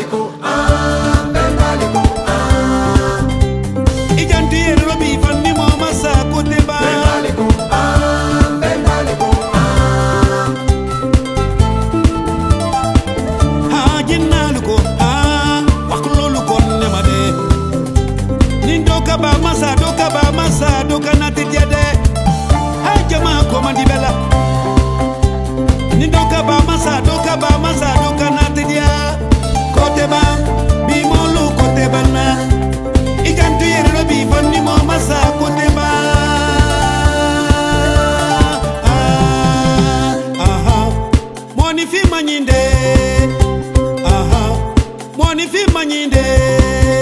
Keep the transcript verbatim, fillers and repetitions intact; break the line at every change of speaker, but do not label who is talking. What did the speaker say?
Bendaliko, ah, bendaliko, ah.
Ijanti erobi fanni mo masa kote ba.
Bendaliko, ah, bendaliko, ah.
Ha jinnaluko, ah, wakuloluko nemade. Nindoka ba masa, doka ba masa, doka nati tiade. Ha jama komandi bela. Nindoka ba masa, doka ba masa, doka nati dia. Kote ba, bimolu kote bana. Ijanti erobi fanni mo masa kote ba. Ah, aha, moni fi manyinde. Aha, moni fi manyinde.